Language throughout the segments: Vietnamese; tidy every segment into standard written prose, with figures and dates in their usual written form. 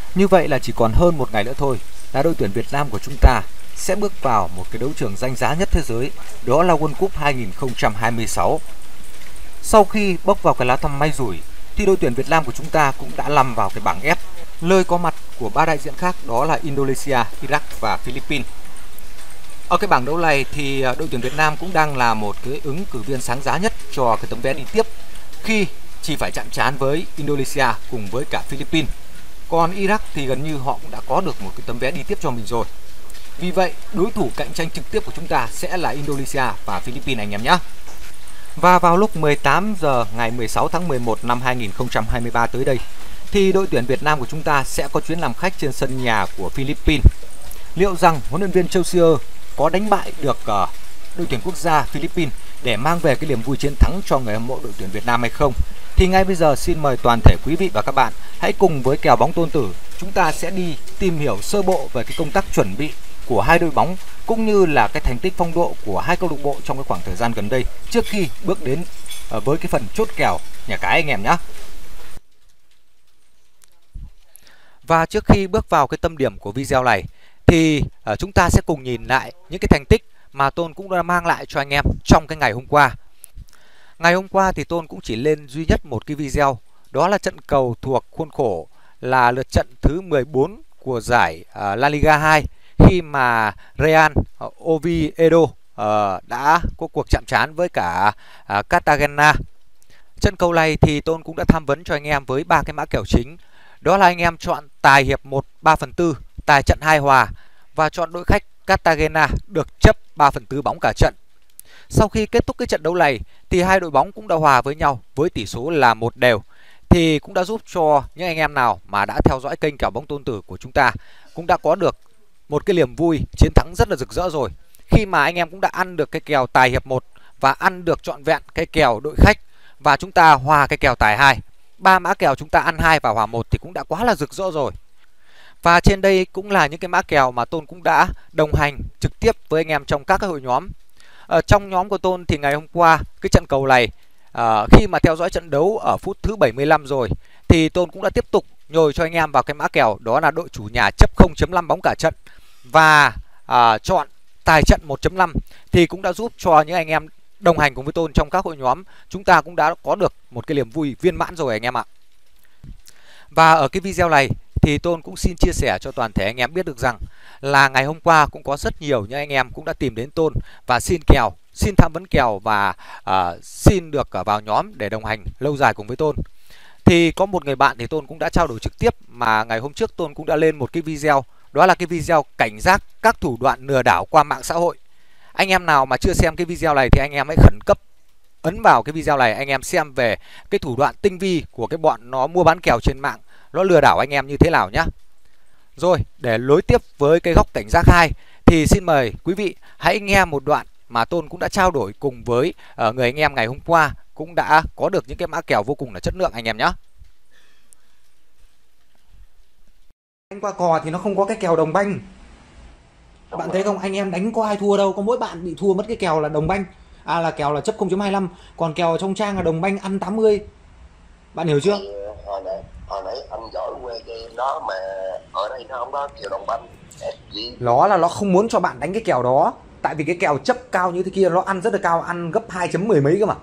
Như vậy là chỉ còn hơn một ngày nữa thôi là đội tuyển Việt Nam của chúng ta sẽ bước vào một cái đấu trường danh giá nhất thế giới, đó là World Cup 2026. Sau khi bốc vào cái lá thăm may rủi thì đội tuyển Việt Nam của chúng ta cũng đã lầm vào cái bảng F, nơi có mặt của ba đại diện khác, đó là Indonesia, Iraq và Philippines. Ở cái bảng đấu này thì đội tuyển Việt Nam cũng đang là một cái ứng cử viên sáng giá nhất cho cái tấm vé đi tiếp, khi chỉ phải chạm trán với Indonesia cùng với cả Philippines. Còn Iraq thì gần như họ cũng đã có được một cái tấm vé đi tiếp cho mình rồi. Vì vậy, đối thủ cạnh tranh trực tiếp của chúng ta sẽ là Indonesia và Philippines anh em nhé. Và vào lúc 18 giờ ngày 16 tháng 11 năm 2023 tới đây thì đội tuyển Việt Nam của chúng ta sẽ có chuyến làm khách trên sân nhà của Philippines. Liệu rằng huấn luyện viên Châu Siêu có đánh bại được đội tuyển quốc gia Philippines để mang về cái niềm vui chiến thắng cho người hâm mộ đội tuyển Việt Nam hay không? Thì ngay bây giờ xin mời toàn thể quý vị và các bạn hãy cùng với kèo bóng Tôn Tử chúng ta sẽ đi tìm hiểu sơ bộ về cái công tác chuẩn bị của hai đội bóng cũng như là cái thành tích phong độ của hai câu lạc bộ trong cái khoảng thời gian gần đây trước khi bước đến với cái phần chốt kèo nhà cái anh em nhé. Và trước khi bước vào cái tâm điểm của video này thì chúng ta sẽ cùng nhìn lại những cái thành tích mà Tôn cũng đã mang lại cho anh em trong cái ngày hôm qua. Ngày hôm qua thì Tôn cũng chỉ lên duy nhất một cái video, đó là trận cầu thuộc khuôn khổ là lượt trận thứ 14 của giải La Liga 2, khi mà Real Oviedo đã có cuộc chạm trán với cả Cartagena. Trận cầu này thì Tôn cũng đã tham vấn cho anh em với ba cái mã kèo chính, đó là anh em chọn tài hiệp 1 3/4, tài trận 2 hòa và chọn đội khách Cartagena được chấp 3/4 bóng cả trận. Sau khi kết thúc cái trận đấu này thì hai đội bóng cũng đã hòa với nhau với tỷ số là 1-1, thì cũng đã giúp cho những anh em nào mà đã theo dõi kênh kèo bóng Tôn Tử của chúng ta cũng đã có được một cái niềm vui chiến thắng rất là rực rỡ rồi, khi mà anh em cũng đã ăn được cái kèo tài hiệp 1 và ăn được trọn vẹn cái kèo đội khách và chúng ta hòa cái kèo tài 2. Ba mã kèo chúng ta ăn 2 và hòa 1 thì cũng đã quá là rực rỡ rồi. Và trên đây cũng là những cái mã kèo mà Tôn cũng đã đồng hành trực tiếp với anh em trong các cái hội nhóm. Ở trong nhóm của Tôn thì ngày hôm qua cái trận cầu này khi mà theo dõi trận đấu ở phút thứ 75 rồi thì Tôn cũng đã tiếp tục nhồi cho anh em vào cái mã kèo, đó là đội chủ nhà chấp 0.5 bóng cả trận và chọn tài trận 1.5, thì cũng đã giúp cho những anh em đồng hành cùng với Tôn trong các hội nhóm chúng ta cũng đã có được một cái niềm vui viên mãn rồi anh em ạ. Và ở cái video này thì Tôn cũng xin chia sẻ cho toàn thể anh em biết được rằng là ngày hôm qua cũng có rất nhiều những anh em cũng đã tìm đến Tôn và xin kèo, xin tham vấn kèo và xin được vào nhóm để đồng hành lâu dài cùng với Tôn. Thì có một người bạn thì Tôn cũng đã trao đổi trực tiếp, mà ngày hôm trước Tôn cũng đã lên một cái video, đó là cái video cảnh giác các thủ đoạn lừa đảo qua mạng xã hội. Anh em nào mà chưa xem cái video này thì anh em hãy khẩn cấp ấn vào cái video này, anh em xem về cái thủ đoạn tinh vi của cái bọn nó mua bán kèo trên mạng, nó lừa đảo anh em như thế nào nhá. Rồi, để nối tiếp với cái góc cảnh giác 2 thì xin mời quý vị hãy nghe một đoạn mà Tôn cũng đã trao đổi cùng với người anh em ngày hôm qua, cũng đã có được những cái mã kèo vô cùng là chất lượng anh em nhé. Đánh qua cò thì nó không có cái kèo đồng banh. Bạn thấy không, anh em đánh có ai thua đâu, có mỗi bạn bị thua mất cái kèo là đồng banh. Là kèo là chấp 0.25, còn kèo trong trang là đồng banh ăn 80. Bạn hiểu chưa? Hồi nãy anh giỏi quê game đó mà ở đây nó không có kèo đồng banh. Nó là nó không muốn cho bạn đánh cái kèo đó, tại vì cái kèo chấp cao như thế kia nó ăn rất là cao, ăn gấp 2.10 mấy cơ mà.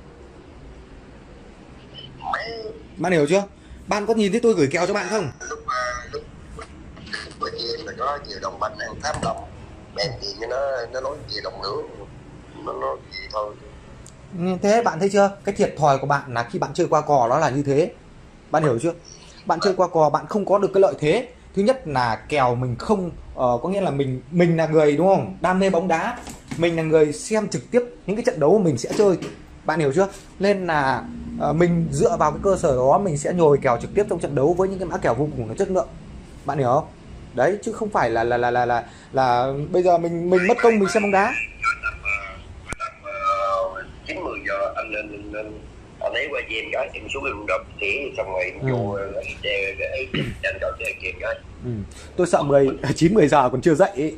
Bạn hiểu chưa? Bạn có nhìn thấy tôi gửi kèo cho bạn không? Lúc bữa game là có nhiều đồng banh ăn 8 đồng. Bèn gì cho nó nói gì đồng nữa. Nó nói gì thôi. Thế bạn thấy chưa? Cái thiệt thòi của bạn là khi bạn chơi qua cò nó là như thế. Bạn hiểu chưa? Bạn chơi qua cò bạn không có được cái lợi thế. Thứ nhất là kèo mình không có nghĩa là mình là người, đúng không, đam mê bóng đá, mình là người xem trực tiếp những cái trận đấu mình sẽ chơi. Bạn hiểu chưa? Nên là mình dựa vào cái cơ sở đó mình sẽ nhồi kèo trực tiếp trong trận đấu với những cái mã kèo vô cùng là chất lượng. Bạn hiểu không? Đấy, chứ không phải là bây giờ mình mất công mình xem bóng đá. 9-10 giờ anh lên anh lấy qua game cái em xuống em đập tỉa xong rồi vô để tranh cậu chơi game cái. Tôi sợ 9-10 giờ còn chưa dậy ý.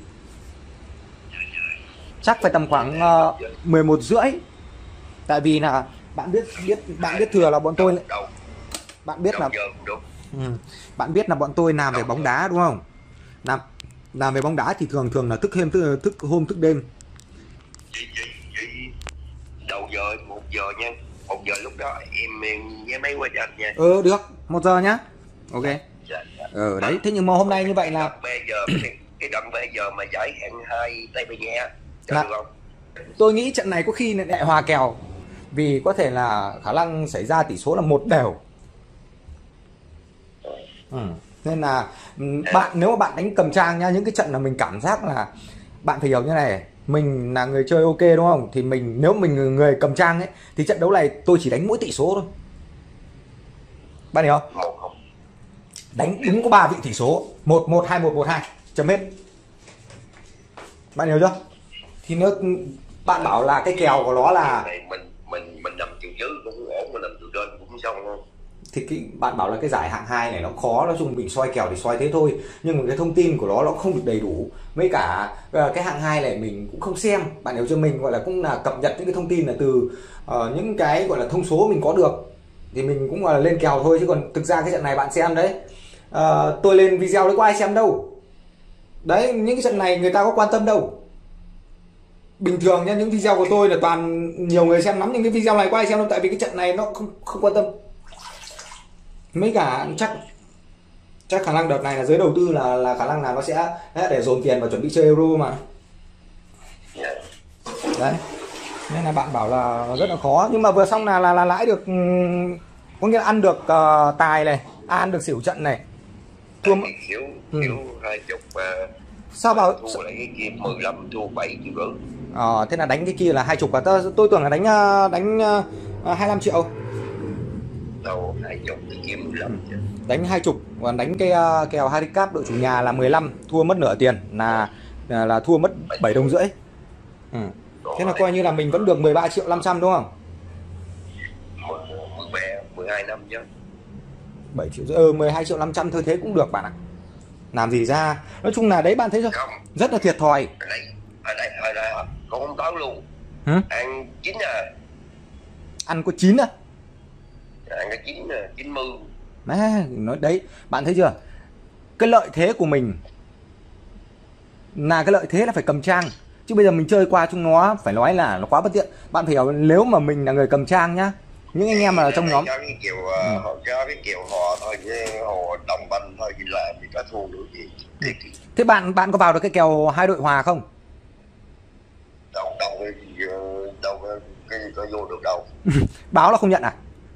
Chắc phải tầm khoảng 11 rưỡi. Tại vì là bạn biết thừa là bọn tôi, bạn biết là Bạn biết là bọn tôi làm về bóng đá đúng không? Làm về bóng đá thì thường thường là thức hôm thức đêm. Chị đầu giờ 1 giờ nha, 1 giờ lúc đó em ghé máy qua cho anh nha. Được, 1 giờ nhá. Ok. Dạ. Đấy, thế nhưng mà hôm nay như vậy là bây giờ cái đoạn bây giờ mà giải hạng 2 Tây Ban Nha cho Là- được không? tôi nghĩ trận này có khi lại hòa kèo, vì có thể là khả năng xảy ra tỷ số là 1-1. Nên là bạn, nếu mà bạn đánh cầm trang nha, những cái trận là mình cảm giác là bạn phải hiểu như này, mình là người chơi ok đúng không, thì nếu mình người cầm trang ấy thì trận đấu này tôi chỉ đánh mỗi tỷ số thôi, bạn hiểu không? 1-1. Đánh đúng có 3 vị tỷ số, 1-1, 2-1, 1-2 chấm hết, bạn hiểu chưa? Thì bạn bảo là cái kèo của nó là này mình nằm chiều dưới cũng ổn, mình nằm chiều trên cũng xong không? thì bạn bảo là cái giải hạng 2 này nó khó, nói chung mình xoay kèo thì xoay thế thôi, nhưng mà cái thông tin của nó không được đầy đủ, mấy cả cái hạng 2 này mình cũng không xem, bạn hiểu chưa? Mình gọi là cũng là cập nhật những cái thông tin là từ những cái gọi là thông số mình có được thì mình cũng gọi là lên kèo thôi, chứ còn thực ra cái trận này bạn xem đấy, tôi lên video đấy có ai xem đâu đấy, những cái trận này người ta có quan tâm đâu. Bình thường nhá, những video của tôi là toàn nhiều người xem lắm, nhưng cái video này có ai xem đâu, tại vì cái trận này nó không quan tâm. Mấy cả chắc khả năng đợt này là giới đầu tư là khả năng là nó sẽ để dồn tiền và chuẩn bị chơi Euro mà. Đấy, nên là bạn bảo là rất là khó, nhưng mà vừa xong là lãi được, có nghĩa là ăn được tài này, ăn được xỉu trận này, thua Kiểu 20 sao bảo thua lại cái kia 15 thua 7 triệu rưỡi. thế là đánh cái kia là 20 và tôi tưởng là đánh 25 triệu. Đâu 20 cái kia 15 chứ. Đánh 20 và đánh cái kèo handicap đội chủ nhà là 15, thua mất nửa tiền, là thua mất 7,5 đồng. Thế là coi như là mình vẫn được 13.500.000 đúng không? 12 năm chứ. 7,5 triệu, 12.500.000 thôi, thế cũng được bạn ạ. Làm gì ra, nói chung là đấy bạn thấy chưa, rất là thiệt thòi. Ở đây con không tới luôn. Ăn 9 à. Ăn có 9 à? Ăn cái 90. Nói đấy, bạn thấy chưa, cái lợi thế của mình là cái lợi thế là phải cầm trang, chứ bây giờ mình chơi qua chúng nó phải nói là nó quá bất tiện. Bạn phải hiểu, nếu mà mình là người cầm trang nhá, những anh em mà ở trong nhóm cái kiểu họ cho cái kiểu họ thôi, chứ họ đồng banh thôi thì làm thì có thua được gì. Thế bạn có vào được cái kèo hai đội hòa không? Đâu cái có vô được đâu. Báo là không nhận à?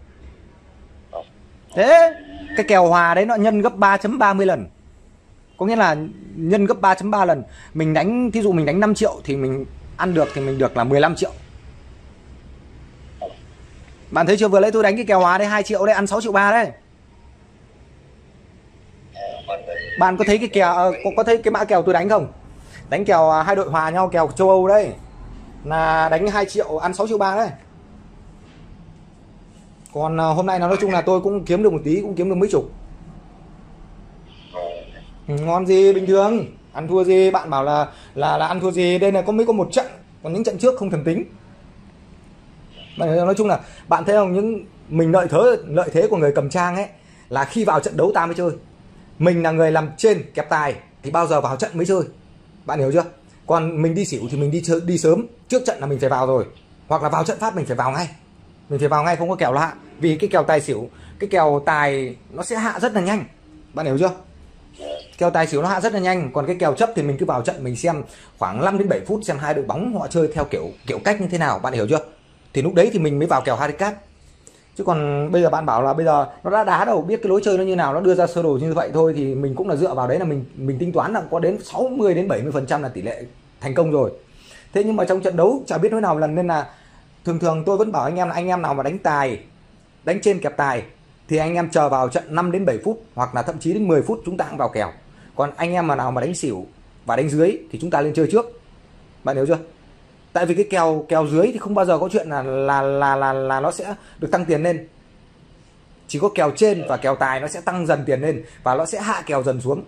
Thế cái kèo hòa đấy nó nhân gấp 3.30 lần, có nghĩa là nhân gấp 3.3 lần. Mình đánh, thí dụ mình đánh 5 triệu thì mình ăn được thì mình được là 15 triệu. Bạn thấy chưa, vừa lấy tôi đánh cái kèo hòa đấy 2 triệu đấy, ăn 6,3 triệu đấy. Bạn có thấy cái kèo có thấy cái mã kèo tôi đánh không? Đánh kèo hai đội hòa nhau, kèo châu Âu đấy, là đánh 2 triệu ăn 6,3 triệu đấy. Còn hôm nay nói chung là tôi cũng kiếm được một tí, cũng kiếm được mấy chục. Ngon gì, bình thường. Ăn thua gì, bạn bảo là ăn thua gì, đây là có một trận, còn những trận trước không thèm tính. Nói chung là bạn thấy không, những mình lợi thế của người cầm trang ấy là khi vào trận đấu ta mới chơi. Mình là người làm trên kẹp tài thì bao giờ vào trận mới chơi, bạn hiểu chưa? Còn mình đi xỉu thì mình đi sớm, trước trận là mình phải vào rồi, hoặc là vào trận phát mình phải vào ngay, không có kèo là hạ, vì cái kèo tài xỉu, cái kèo tài nó sẽ hạ rất là nhanh, bạn hiểu chưa? Kèo tài xỉu nó hạ rất là nhanh, còn cái kèo chấp thì mình cứ vào trận mình xem khoảng 5 đến 7 phút xem hai đội bóng họ chơi theo kiểu cách như thế nào, bạn hiểu chưa? Thì lúc đấy thì mình mới vào kèo handicap. Chứ còn bây giờ bạn bảo là bây giờ nó đã đá đâu, biết cái lối chơi nó như nào, nó đưa ra sơ đồ như vậy thôi, thì mình cũng là dựa vào đấy là mình tính toán là có đến 60 đến 70% là tỷ lệ thành công rồi. Thế nhưng mà trong trận đấu chả biết thế nào lần, nên là thường tôi vẫn bảo anh em là anh em nào mà đánh tài, đánh trên kẹp tài thì anh em chờ vào trận 5 đến 7 phút hoặc là thậm chí đến 10 phút chúng ta cũng vào kèo. Còn anh em mà nào mà đánh xỉu và đánh dưới thì chúng ta lên chơi trước, bạn hiểu chưa? Tại vì cái kèo dưới thì không bao giờ có chuyện là nó sẽ được tăng tiền lên. Chỉ có kèo trên và kèo tài nó sẽ tăng dần tiền lên và nó sẽ hạ kèo dần xuống.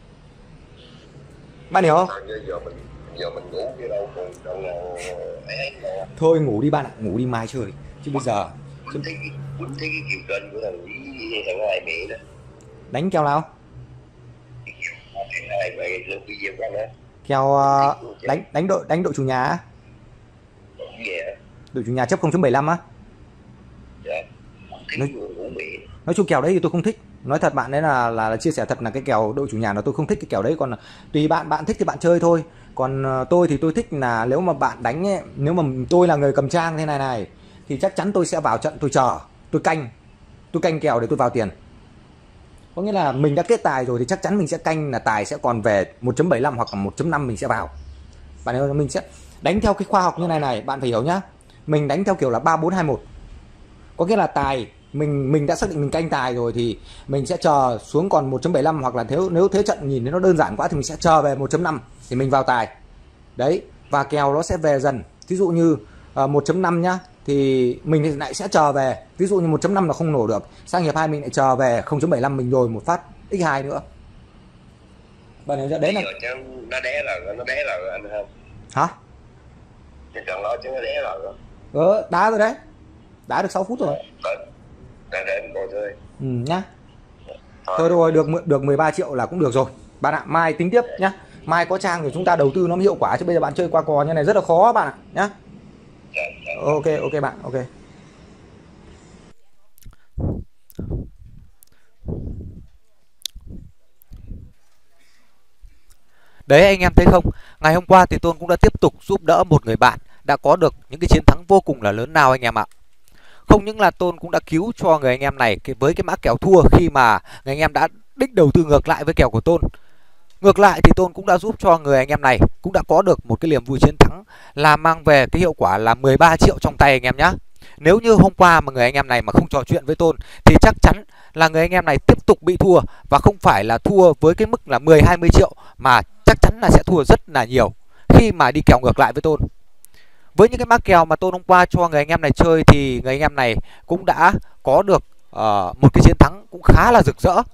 Bạn hiểu không? Giờ mình ngủ chứ đâu còn đâu nào. Thôi ngủ đi bạn ạ, ngủ đi mai chơi. Chứ bây giờ Quýnh thấy cái kiểu trên của thằng hạng 2 mẹ đó. Đánh kèo nào? Về lượng video của anh á. Kèo đánh đội chủ nhà á. Đội chủ nhà chấp 0.75 á. Dạ. Nói chung kèo đấy thì tôi không thích. Nói thật bạn đấy là chia sẻ thật là cái kèo đội chủ nhà là tôi không thích cái kèo đấy, còn tùy bạn thích thì bạn chơi thôi. Còn tôi thì tôi thích là nếu mà bạn đánh ấy, nếu mà tôi là người cầm trang thế này thì chắc chắn tôi sẽ vào trận, tôi chờ, tôi canh kèo để tôi vào tiền. Có nghĩa là mình đã kết tài rồi thì chắc chắn mình sẽ canh là tài sẽ còn về 1.75 hoặc là 1.5 mình sẽ vào. Bạn ơi, mình sẽ đánh theo cái khoa học như này, bạn phải hiểu nhá. Mình đánh theo kiểu là 3-4-2-1. Có nghĩa là tài mình đã xác định mình canh tài rồi thì mình sẽ chờ xuống còn 1.75, hoặc là nếu thế trận nhìn nó đơn giản quá thì mình sẽ chờ về 1.5 thì mình vào tài. Đấy, và kèo nó sẽ về dần. Ví dụ như 1.5 nhá, thì mình lại sẽ chờ về, ví dụ như 1.5 là không nổ được, sang hiệp 2 mình lại chờ về 0.75 mình rồi một phát x2 nữa. Bạn hiểu chưa? Đấy là nó đé rồi anh không? Hả? Cái trận đó chứ nó đé rồi. Đá rồi đấy. Đá được 6 phút rồi. Để anh coi thôi. Nhá. Thôi rồi, được 13 triệu là cũng được rồi. Bạn ạ, mai tính tiếp nhá. Mai có trang rồi chúng ta đầu tư nó mới hiệu quả, chứ bây giờ bạn chơi qua cò như này rất là khó bạn ạ nhá. Ok bạn, ok. Đấy anh em thấy không, ngày hôm qua thì Tôn cũng đã tiếp tục giúp đỡ một người bạn đã có được những cái chiến thắng vô cùng là lớn nào anh em ạ. Không những là Tôn cũng đã cứu cho người anh em này với cái mã kèo thua khi mà người anh em đã đích đầu tư ngược lại với kèo của Tôn. Ngược lại thì Tôn cũng đã giúp cho người anh em này cũng đã có được một cái niềm vui chiến thắng là mang về cái hiệu quả là 13 triệu trong tay anh em nhé. Nếu như hôm qua mà người anh em này mà không trò chuyện với Tôn thì chắc chắn là người anh em này tiếp tục bị thua, và không phải là thua với cái mức là 10-20 triệu mà chắc chắn là sẽ thua rất là nhiều khi mà đi kèo ngược lại với Tôn. Với những cái mã kèo mà Tôn hôm qua cho người anh em này chơi thì người anh em này cũng đã có được một cái chiến thắng cũng khá là rực rỡ.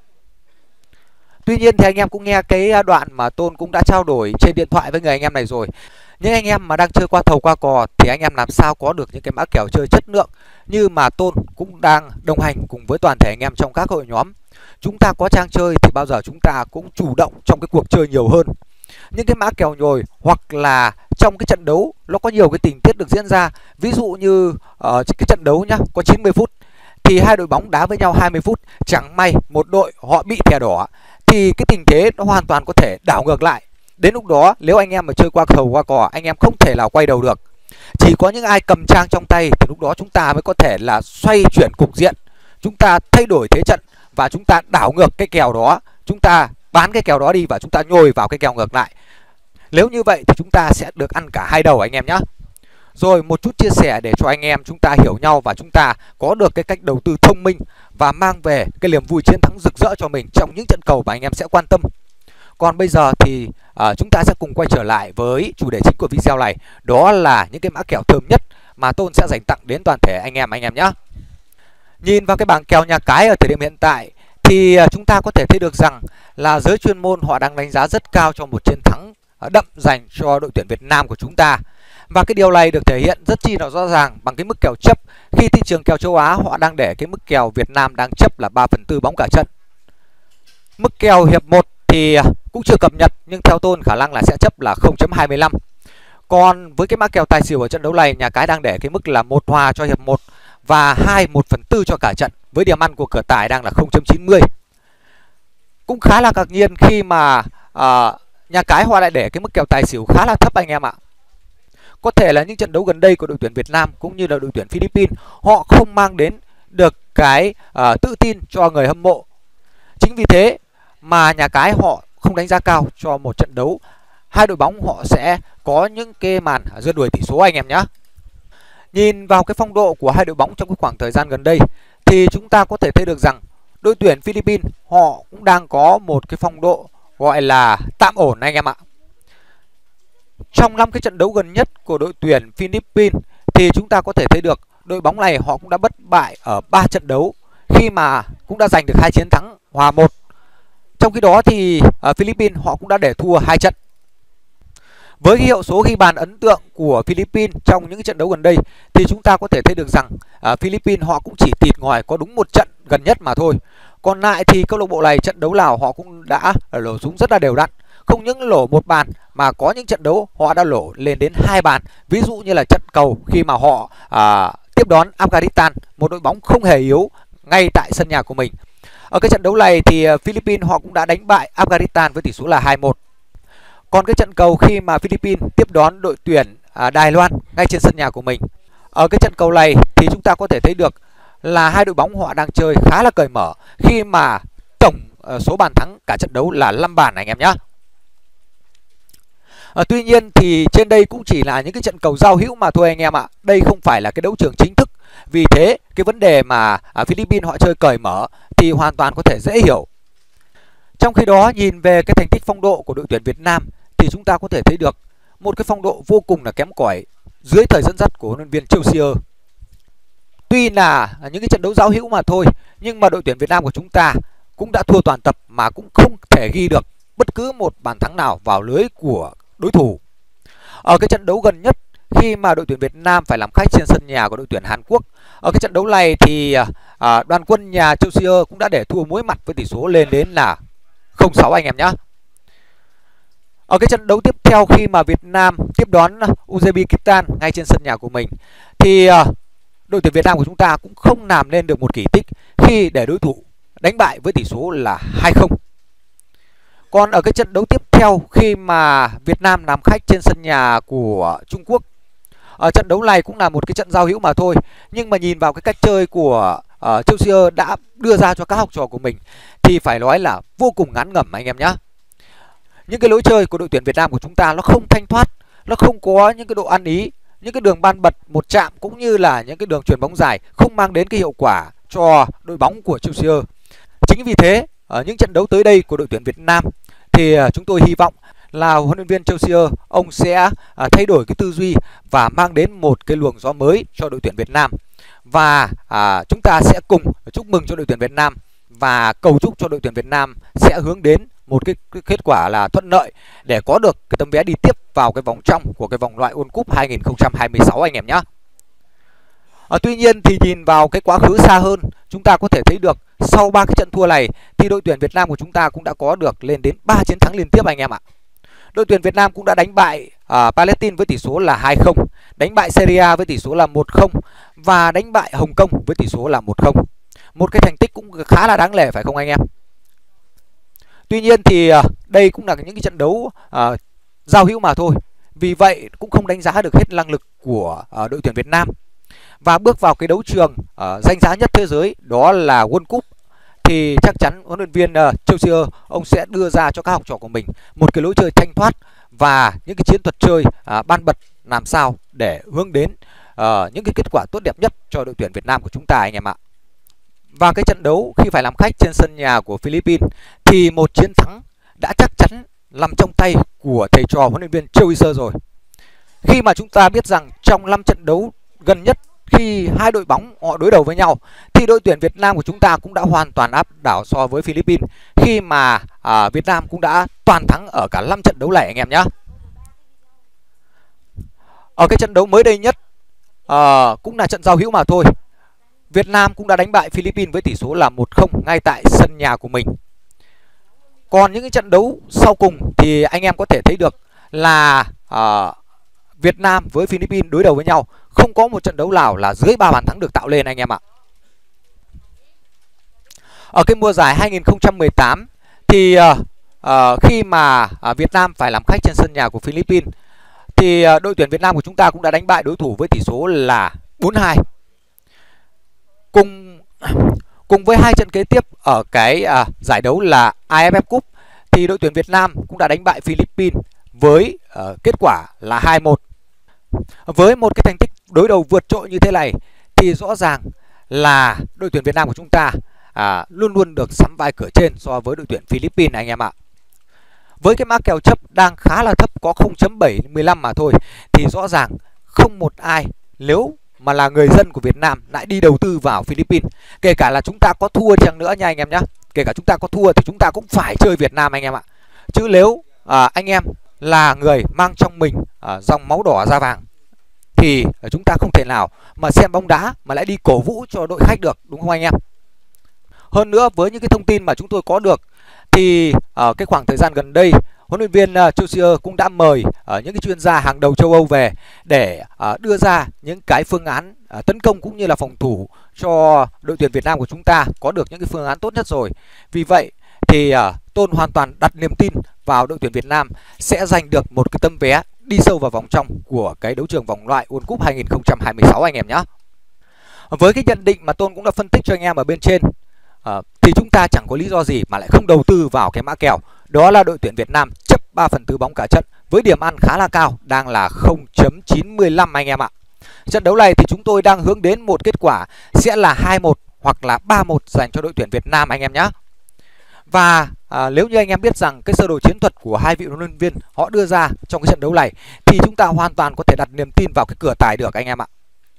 Tuy nhiên thì anh em cũng nghe cái đoạn mà Tôn cũng đã trao đổi trên điện thoại với người anh em này rồi. Những anh em mà đang chơi qua thầu qua cò thì anh em làm sao có được những cái mã kèo chơi chất lượng như mà Tôn cũng đang đồng hành cùng với toàn thể anh em trong các hội nhóm. Chúng ta có trang chơi thì bao giờ chúng ta cũng chủ động trong cái cuộc chơi nhiều hơn. Những cái mã kèo nhồi hoặc là trong cái trận đấu nó có nhiều cái tình tiết được diễn ra. Ví dụ như cái trận đấu nhá, có 90 phút thì hai đội bóng đá với nhau 20 phút, chẳng may một đội họ bị thẻ đỏ thì cái tình thế nó hoàn toàn có thể đảo ngược lại. Đến lúc đó nếu anh em mà chơi qua thầu qua cò, anh em không thể nào quay đầu được. Chỉ có những ai cầm trang trong tay thì lúc đó chúng ta mới có thể là xoay chuyển cục diện, chúng ta thay đổi thế trận và chúng ta đảo ngược cái kèo đó, chúng ta bán cái kèo đó đi và chúng ta nhồi vào cái kèo ngược lại. Nếu như vậy thì chúng ta sẽ được ăn cả hai đầu anh em nhé. Rồi một chút chia sẻ để cho anh em chúng ta hiểu nhau và chúng ta có được cái cách đầu tư thông minh và mang về cái niềm vui chiến thắng rực rỡ cho mình trong những trận cầu mà anh em sẽ quan tâm. Còn bây giờ thì chúng ta sẽ cùng quay trở lại với chủ đề chính của video này, đó là những cái mã kèo thơm nhất mà Tôn sẽ dành tặng đến toàn thể anh em nhé. Nhìn vào cái bảng kèo nhà cái ở thời điểm hiện tại thì chúng ta có thể thấy được rằng là giới chuyên môn họ đang đánh giá rất cao cho một chiến thắng đậm dành cho đội tuyển Việt Nam của chúng ta. Và cái điều này được thể hiện rất chi là rõ ràng bằng cái mức kèo chấp, khi thị trường kèo châu Á họ đang để cái mức kèo Việt Nam đang chấp là 3/4 bóng cả trận. Mức kèo hiệp 1 thì cũng chưa cập nhật, nhưng theo Tôn khả năng là sẽ chấp là 0.25. Còn với cái mã kèo tài xỉu ở trận đấu này, nhà cái đang để cái mức là 1 hòa cho hiệp 1 và 1/4 cho cả trận, với điểm ăn của cửa tài đang là 0.90. Cũng khá là ngạc nhiên khi mà nhà cái họ lại để cái mức kèo tài xỉu khá là thấp anh em ạ. Có thể là những trận đấu gần đây của đội tuyển Việt Nam cũng như là đội tuyển Philippines họ không mang đến được cái tự tin cho người hâm mộ. Chính vì thế mà nhà cái họ không đánh giá cao cho một trận đấu hai đội bóng họ sẽ có những cái màn rượt đuổi tỷ số anh em nhé. Nhìn vào cái phong độ của hai đội bóng trong cái khoảng thời gian gần đây thì chúng ta có thể thấy được rằng đội tuyển Philippines họ cũng đang có một cái phong độ gọi là tạm ổn anh em ạ. Trong 5 cái trận đấu gần nhất của đội tuyển Philippines thì chúng ta có thể thấy được đội bóng này họ cũng đã bất bại ở 3 trận đấu, khi mà cũng đã giành được 2 chiến thắng, hòa 1. Trong khi đó thì Philippines họ cũng đã để thua 2 trận. Với cái hiệu số ghi bàn ấn tượng của Philippines trong những trận đấu gần đây thì chúng ta có thể thấy được rằng Philippines họ cũng chỉ tịt ngòi có đúng một trận gần nhất mà thôi. Còn lại thì câu lạc bộ này trận đấu nào họ cũng đã lỗ súng rất là đều đặn. Không những lỗ một bàn mà có những trận đấu họ đã lỗ lên đến 2 bàn. Ví dụ như là trận cầu khi mà họ tiếp đón Afghanistan, một đội bóng không hề yếu ngay tại sân nhà của mình. Ở cái trận đấu này thì Philippines họ cũng đã đánh bại Afghanistan với tỷ số là 2-1. Còn cái trận cầu khi mà Philippines tiếp đón đội tuyển Đài Loan ngay trên sân nhà của mình, ở cái trận cầu này thì chúng ta có thể thấy được là hai đội bóng họ đang chơi khá là cởi mở khi mà tổng số bàn thắng cả trận đấu là 5 bàn anh em nhé. Tuy nhiên thì trên đây cũng chỉ là những cái trận cầu giao hữu mà thôi anh em ạ. Đây không phải là cái đấu trường chính thức. Vì thế cái vấn đề mà Philippines họ chơi cởi mở thì hoàn toàn có thể dễ hiểu. Trong khi đó nhìn về cái thành tích phong độ của đội tuyển Việt Nam thì chúng ta có thể thấy được một cái phong độ vô cùng là kém cỏi dưới thời dẫn dắt của huấn luyện viên Châu Siêu. Tuy là những cái trận đấu giao hữu mà thôi, nhưng mà đội tuyển Việt Nam của chúng ta cũng đã thua toàn tập mà cũng không thể ghi được bất cứ một bàn thắng nào vào lưới của đối thủ. Ở cái trận đấu gần nhất khi mà đội tuyển Việt Nam phải làm khách trên sân nhà của đội tuyển Hàn Quốc, ở cái trận đấu này thì đoàn quân nhà Châu Siêu cũng đã để thua muối mặt với tỷ số lên đến là 0-6 anh em nhé. Ở cái trận đấu tiếp theo khi mà Việt Nam tiếp đón Uzbekistan ngay trên sân nhà của mình thì đội tuyển Việt Nam của chúng ta cũng không làm nên được một kỳ tích khi để đối thủ đánh bại với tỷ số là 2-0. Còn ở cái trận đấu tiếp theo khi mà Việt Nam làm khách trên sân nhà của Trung Quốc, ở trận đấu này cũng là một cái trận giao hữu mà thôi, nhưng mà nhìn vào cái cách chơi của Châu Siêu đã đưa ra cho các học trò của mình thì phải nói là vô cùng ngán ngẩm anh em nhé. Những cái lối chơi của đội tuyển Việt Nam của chúng ta nó không thanh thoát, nó không có những cái độ ăn ý, những cái đường ban bật một chạm cũng như là những cái đường chuyền bóng dài không mang đến cái hiệu quả cho đội bóng của Châu Siêu. Chính vì thế ở những trận đấu tới đây của đội tuyển Việt Nam thì chúng tôi hy vọng là huấn luyện viên Châu Siêu ông sẽ thay đổi cái tư duy và mang đến một cái luồng gió mới cho đội tuyển Việt Nam. Và chúng ta sẽ cùng chúc mừng cho đội tuyển Việt Nam và cầu chúc cho đội tuyển Việt Nam sẽ hướng đến một cái kết quả là thuận lợi để có được cái tấm vé đi tiếp vào cái vòng trong của cái vòng loại World Cup 2026 anh em nhé. Tuy nhiên thì nhìn vào cái quá khứ xa hơn, chúng ta có thể thấy được sau 3 cái trận thua này thì đội tuyển Việt Nam của chúng ta cũng đã có được lên đến 3 chiến thắng liên tiếp anh em ạ. Đội tuyển Việt Nam cũng đã đánh bại Palestine với tỷ số là 2-0, đánh bại Syria với tỷ số là 1-0 và đánh bại Hồng Kông với tỷ số là 1-0. Một cái thành tích cũng khá là đáng nể phải không anh em? Tuy nhiên thì đây cũng là những cái trận đấu giao hữu mà thôi. Vì vậy cũng không đánh giá được hết năng lực của đội tuyển Việt Nam. Và bước vào cái đấu trường danh giá nhất thế giới đó là World Cup thì chắc chắn huấn luyện viên Châu Siêu ông sẽ đưa ra cho các học trò của mình một cái lối chơi thanh thoát và những cái chiến thuật chơi ban bật làm sao để hướng đến những cái kết quả tốt đẹp nhất cho đội tuyển Việt Nam của chúng ta anh em ạ. Và cái trận đấu khi phải làm khách trên sân nhà của Philippines thì một chiến thắng đã chắc chắn nằm trong tay của thầy trò huấn luyện viên Châu Siêu rồi. Khi mà chúng ta biết rằng trong 5 trận đấu gần nhất khi hai đội bóng họ đối đầu với nhau thì đội tuyển Việt Nam của chúng ta cũng đã hoàn toàn áp đảo so với Philippines khi mà Việt Nam cũng đã toàn thắng ở cả 5 trận đấu này anh em nhé. Ở cái trận đấu mới đây nhất cũng là trận giao hữu mà thôi, Việt Nam cũng đã đánh bại Philippines với tỷ số là 1-0 ngay tại sân nhà của mình. Còn những cái trận đấu sau cùng thì anh em có thể thấy được là Việt Nam với Philippines đối đầu với nhau, không có một trận đấu nào là dưới 3 bàn thắng được tạo lên anh em ạ. Ở cái mùa giải 2018 thì khi mà Việt Nam phải làm khách trên sân nhà của Philippines thì đội tuyển Việt Nam của chúng ta cũng đã đánh bại đối thủ với tỷ số là 4-2. Cùng với hai trận kế tiếp ở cái giải đấu là AFF Cup thì đội tuyển Việt Nam cũng đã đánh bại Philippines với kết quả là 2-1. Với một cái thành tích đối đầu vượt trội như thế này thì rõ ràng là đội tuyển Việt Nam của chúng ta luôn luôn được sắm vai cửa trên so với đội tuyển Philippines anh em ạ. Với cái mã kèo chấp đang khá là thấp, có 0.715 mà thôi, thì rõ ràng không một ai nếu mà là người dân của Việt Nam lại đi đầu tư vào Philippines. Kể cả là chúng ta có thua chăng nữa nha anh em nhé. Kể cả chúng ta có thua thì chúng ta cũng phải chơi Việt Nam anh em ạ. Chứ nếu anh em là người mang trong mình dòng máu đỏ da vàng thì chúng ta không thể nào mà xem bóng đá mà lại đi cổ vũ cho đội khách được, đúng không anh em? Hơn nữa với những cái thông tin mà chúng tôi có được thì ở cái khoảng thời gian gần đây, huấn luyện viên Solskjaer cũng đã mời những cái chuyên gia hàng đầu châu Âu về để đưa ra những cái phương án tấn công cũng như là phòng thủ cho đội tuyển Việt Nam của chúng ta có được những cái phương án tốt nhất rồi. Vì vậy thì Tôn hoàn toàn đặt niềm tin vào đội tuyển Việt Nam sẽ giành được một cái tấm vé đi sâu vào vòng trong của cái đấu trường vòng loại World Cup 2026 anh em nhé. Với cái nhận định mà Tôn cũng đã phân tích cho anh em ở bên trên, thì chúng ta chẳng có lý do gì mà lại không đầu tư vào cái mã kèo. Đó là đội tuyển Việt Nam chấp 3/4 bóng cả trận với điểm ăn khá là cao, đang là 0.95 anh em ạ. Trận đấu này thì chúng tôi đang hướng đến một kết quả sẽ là 2-1 hoặc là 3-1 dành cho đội tuyển Việt Nam anh em nhé. Và nếu như anh em biết rằng cái sơ đồ chiến thuật của hai vị huấn luyện viên họ đưa ra trong cái trận đấu này thì chúng ta hoàn toàn có thể đặt niềm tin vào cái cửa tài được anh em ạ.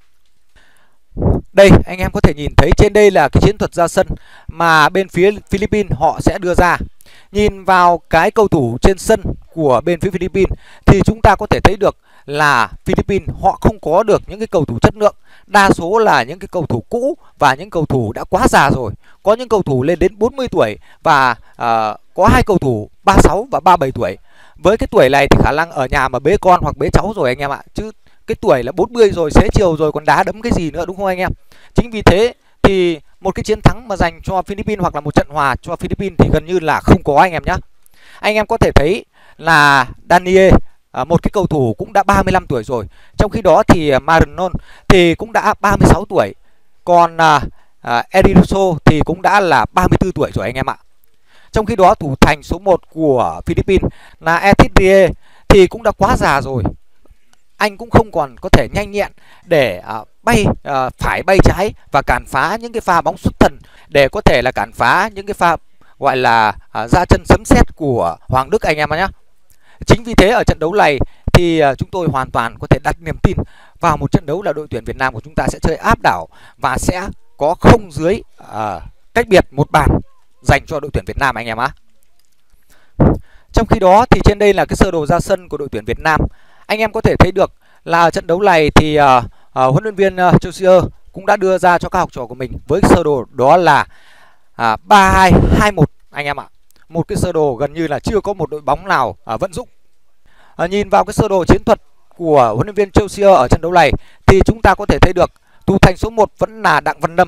Đây anh em có thể nhìn thấy trên đây là cái chiến thuật ra sân mà bên phía Philippines họ sẽ đưa ra. Nhìn vào cái cầu thủ trên sân của bên phía Philippines thì chúng ta có thể thấy được là Philippines họ không có được những cái cầu thủ chất lượng. Đa số là những cái cầu thủ cũ và những cầu thủ đã quá già rồi. Có những cầu thủ lên đến 40 tuổi và có hai cầu thủ 36 và 37 tuổi. Với cái tuổi này thì khả năng ở nhà mà bế con hoặc bế cháu rồi anh em ạ. Chứ cái tuổi là 40 rồi, xế chiều rồi còn đá đấm cái gì nữa, đúng không anh em? Chính vì thế thì một cái chiến thắng mà dành cho Philippines hoặc là một trận hòa cho Philippines thì gần như là không có anh em nhé. Anh em có thể thấy là Daniel, một cái cầu thủ cũng đã 35 tuổi rồi. Trong khi đó thì Maradona thì cũng đã 36 tuổi. Còn Eriruso thì cũng đã là 34 tuổi rồi anh em ạ. Trong khi đó thủ thành số 1 của Philippines là Etidie thì cũng đã quá già rồi. Anh cũng không còn có thể nhanh nhẹn để phải bay trái và cản phá những cái pha bóng xuất thần, để có thể là cản phá những cái pha gọi là ra chân sấm sét của Hoàng Đức anh em nhé. Chính vì thế ở trận đấu này thì chúng tôi hoàn toàn có thể đặt niềm tin vào một trận đấu là đội tuyển Việt Nam của chúng ta sẽ chơi áp đảo và sẽ có không dưới cách biệt một bàn dành cho đội tuyển Việt Nam anh em ạ. Trong khi đó thì trên đây là cái sơ đồ ra sân của đội tuyển Việt Nam. Anh em có thể thấy được là trận đấu này thì huấn luyện viên Solskjaer cũng đã đưa ra cho các học trò của mình với sơ đồ đó là 3-2-2-1 anh em ạ. Một cái sơ đồ gần như là chưa có một đội bóng nào vận dụng. Nhìn vào cái sơ đồ chiến thuật của huấn luyện viên Solskjaer ở trận đấu này thì chúng ta có thể thấy được thủ thành số 1 vẫn là Đặng Văn Lâm.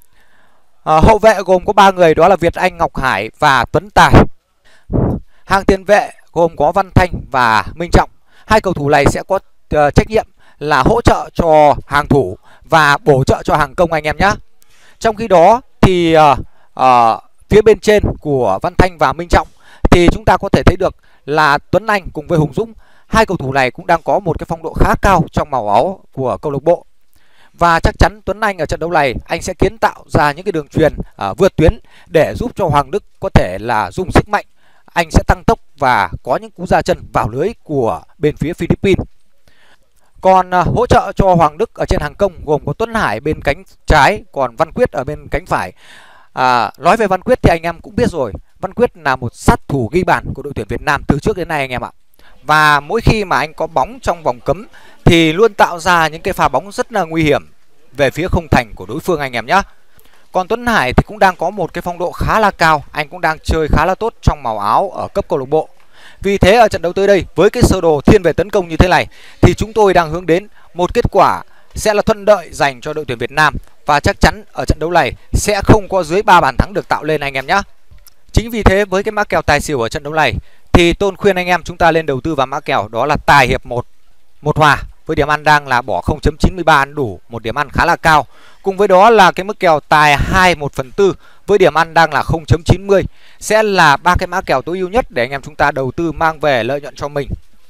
Hậu vệ gồm có 3 người, đó là Việt Anh, Ngọc Hải và Tuấn Tài. Hàng tiền vệ gồm có Văn Thanh và Minh Trọng. Hai cầu thủ này sẽ có trách nhiệm là hỗ trợ cho hàng thủ và bổ trợ cho hàng công anh em nhé. Trong khi đó thì phía bên trên của Văn Thanh và Minh Trọng thì chúng ta có thể thấy được là Tuấn Anh cùng với Hùng Dũng. Hai cầu thủ này cũng đang có một cái phong độ khá cao trong màu áo của câu lạc bộ. Và chắc chắn Tuấn Anh ở trận đấu này anh sẽ kiến tạo ra những cái đường truyền vượt tuyến để giúp cho Hoàng Đức có thể là dùng sức mạnh. Anh sẽ tăng tốc và có những cú ra chân vào lưới của bên phía Philippines. Còn hỗ trợ cho Hoàng Đức ở trên hàng công gồm có Tuấn Hải bên cánh trái, còn Văn Quyết ở bên cánh phải. Nói về Văn Quyết thì anh em cũng biết rồi, Văn Quyết là một sát thủ ghi bàn của đội tuyển Việt Nam từ trước đến nay anh em ạ. Và mỗi khi mà anh có bóng trong vòng cấm thì luôn tạo ra những cái pha bóng rất là nguy hiểm về phía khung thành của đối phương anh em nhé. Còn Tuấn Hải thì cũng đang có một cái phong độ khá là cao, anh cũng đang chơi khá là tốt trong màu áo ở cấp câu lạc bộ. Vì thế ở trận đấu tới đây với cái sơ đồ thiên về tấn công như thế này thì chúng tôi đang hướng đến một kết quả sẽ là thuận lợi dành cho đội tuyển Việt Nam. Và chắc chắn ở trận đấu này sẽ không có dưới 3 bàn thắng được tạo lên anh em nhé. Chính vì thế với cái mã kèo tài xỉu ở trận đấu này thì Tôn khuyên anh em chúng ta lên đầu tư vào mã kèo đó là tài hiệp 1 hòa với điểm ăn đang là bỏ 0.93 ăn đủ, một điểm ăn khá là cao. Cùng với đó là cái mức kèo tài 2/1/4 với điểm ăn đang là 0.90 sẽ là ba cái mã kèo tối ưu nhất để anh em chúng ta đầu tư mang về lợi nhuận cho mình.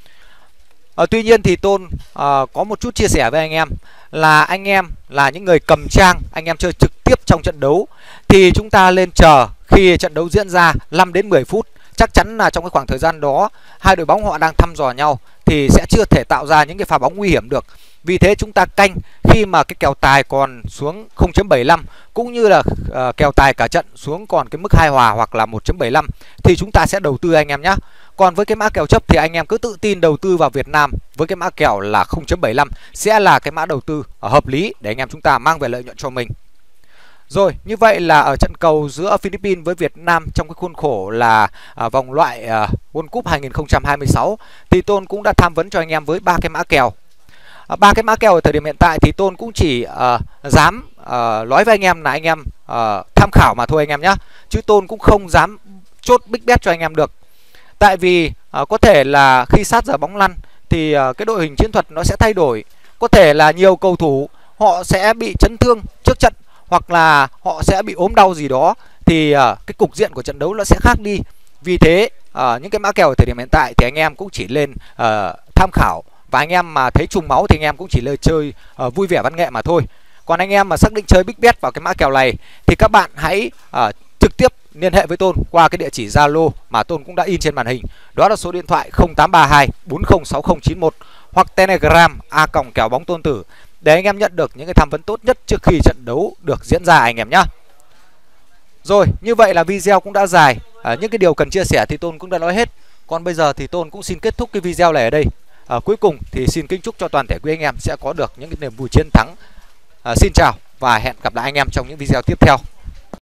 Tuy nhiên thì Tôn có một chút chia sẻ với anh em là những người cầm trang, anh em chơi trực tiếp trong trận đấu thì chúng ta lên chờ khi trận đấu diễn ra 5 đến 10 phút. Chắc chắn là trong cái khoảng thời gian đó hai đội bóng họ đang thăm dò nhau thì sẽ chưa thể tạo ra những cái pha bóng nguy hiểm được. Vì thế chúng ta canh khi mà cái kèo tài còn xuống 0.75 cũng như là kèo tài cả trận xuống còn cái mức 2 hòa hoặc là 1.75 thì chúng ta sẽ đầu tư anh em nhé. Còn với cái mã kèo chấp thì anh em cứ tự tin đầu tư vào Việt Nam với cái mã kèo là 0.75 sẽ là cái mã đầu tư hợp lý để anh em chúng ta mang về lợi nhuận cho mình. Rồi, như vậy là ở trận cầu giữa Philippines với Việt Nam trong cái khuôn khổ là vòng loại World Cup 2026 thì Tôn cũng đã tham vấn cho anh em với 3 cái mã kèo. 3 cái mã kèo ở thời điểm hiện tại thì Tôn cũng chỉ dám nói với anh em là anh em tham khảo mà thôi anh em nhé. Chứ Tôn cũng không dám chốt big bet cho anh em được. Tại vì có thể là khi sát giờ bóng lăn thì cái đội hình chiến thuật nó sẽ thay đổi. Có thể là nhiều cầu thủ họ sẽ bị chấn thương trước trận, hoặc là họ sẽ bị ốm đau gì đó, thì cái cục diện của trận đấu nó sẽ khác đi. Vì thế những cái mã kèo ở thời điểm hiện tại thì anh em cũng chỉ lên tham khảo. Và anh em mà thấy trùng máu thì anh em cũng chỉ lên chơi vui vẻ văn nghệ mà thôi. Còn anh em mà xác định chơi big bet vào cái mã kèo này thì các bạn hãy trực tiếp liên hệ với Tôn qua cái địa chỉ Zalo mà Tôn cũng đã in trên màn hình. Đó là số điện thoại 0832 406091 hoặc Telegram @kèo-bóng-tôn-tử để anh em nhận được những cái tham vấn tốt nhất trước khi trận đấu được diễn ra anh em nhé. Rồi, như vậy là video cũng đã dài. Những cái điều cần chia sẻ thì Tôn cũng đã nói hết. Còn bây giờ thì Tôn cũng xin kết thúc cái video này ở đây. Cuối cùng thì xin kính chúc cho toàn thể quý anh em sẽ có được những cái niềm vui chiến thắng. Xin chào và hẹn gặp lại anh em trong những video tiếp theo.